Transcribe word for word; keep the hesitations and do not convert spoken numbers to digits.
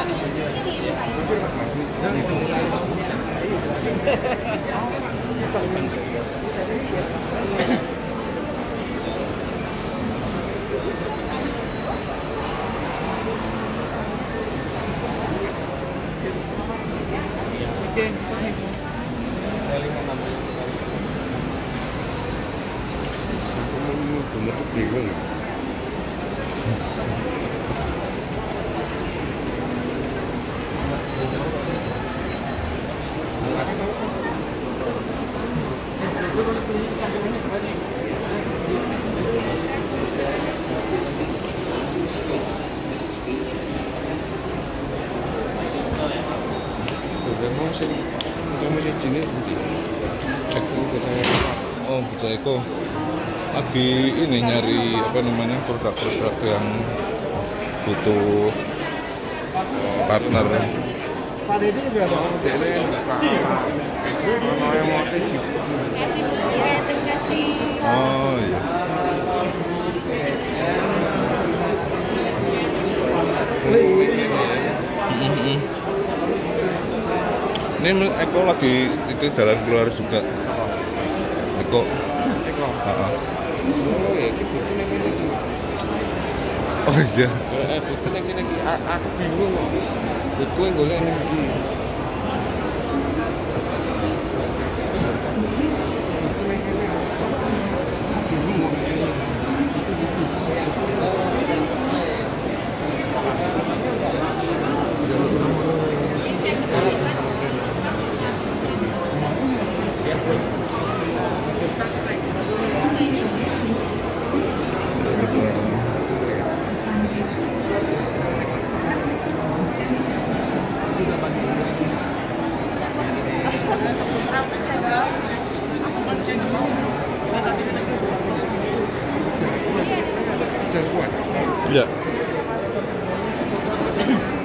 Bener tuh bingung. Mau sih, kamu sih sini cek itu saya. Oh, bisa Eko. Lagi ini nyari apa namanya produk-produk yang butuh partner. Pada itu juga mau jadi mau yang mau keji. Terima kasih. Oh iya. Ini Eko lagi itu jalan keluar juga. Eko. Eko. Uh-uh. Oh ya, gitu ini ini. Oh iya. Eh, itu ini ini. Aku bingung. Buku yang golek ini. Iya.